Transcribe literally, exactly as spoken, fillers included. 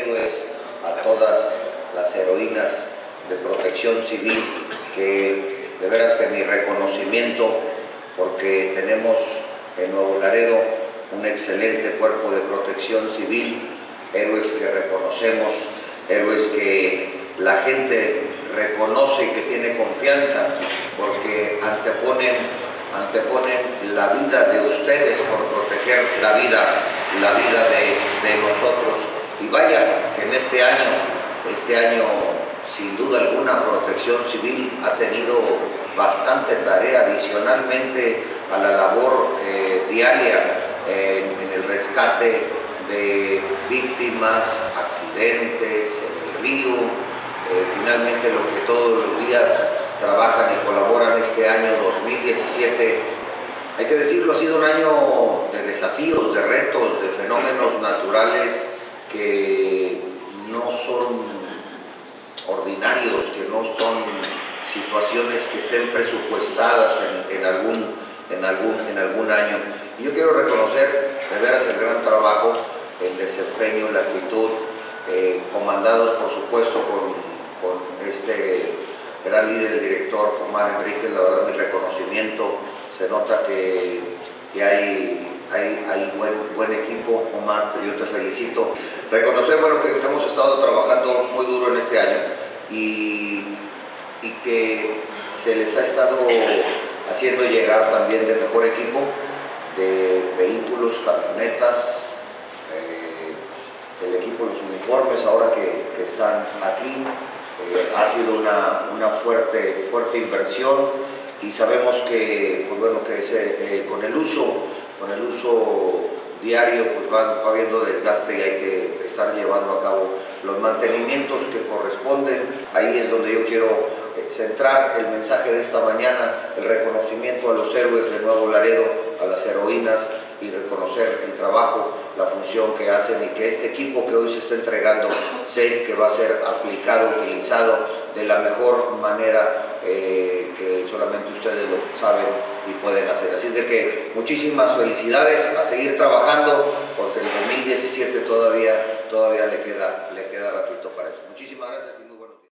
héroes, a todas las heroínas de Protección Civil, que de veras que mi reconocimiento, porque tenemos en Nuevo Laredo un excelente cuerpo de protección civil, héroes que reconocemos, héroes que la gente reconoce y que tiene confianza, porque anteponen, anteponen la vida de ustedes por proteger la vida, la vida de, de nosotros. Y vaya, que en este año, este año sin duda alguna Protección Civil ha tenido bastante tarea adicionalmente a la labor eh, diaria eh, en el rescate de víctimas, accidentes, en el río, eh, finalmente lo que todos los días trabajan y colaboran este año dos mil diecisiete. Hay que decirlo, ha sido un año de desafíos, de retos, de fenómenos naturales que no son ordinarios, que no son situaciones que estén presupuestadas en, en, algún, en, algún, en algún año. Y yo quiero reconocer de veras el gran trabajo, el desempeño, la actitud, eh, comandados por supuesto con, con este gran líder, el director Omar Enríquez. La verdad, mi reconocimiento, se nota que, que hay, hay, hay buen, buen equipo, Omar, yo te felicito. Reconocer, bueno, que hemos estado trabajando muy duro en este año y, y que se les ha estado haciendo llegar también de mejor equipo, de vehículos, camionetas, eh, el equipo, los uniformes ahora que, que están aquí. Eh, ha sido una, una fuerte, fuerte inversión y sabemos que, pues bueno, que ese, eh, con el uso, con el uso diario, pues va, va habiendo desgaste y hay que estar llevando a cabo los mantenimientos que corresponden. Ahí es donde yo quiero eh, centrar el mensaje de esta mañana, el reconocimiento a los héroes de Nuevo Laredo, a las heroínas, y reconocer el trabajo, la función que hacen y que este equipo que hoy se está entregando, sé que va a ser aplicado, utilizado de la mejor manera eh, que solamente ustedes lo saben y pueden hacer. Así de que muchísimas felicidades, a seguir trabajando, porque el dos mil diecisiete todavía, todavía le queda, le queda ratito para eso. Muchísimas gracias.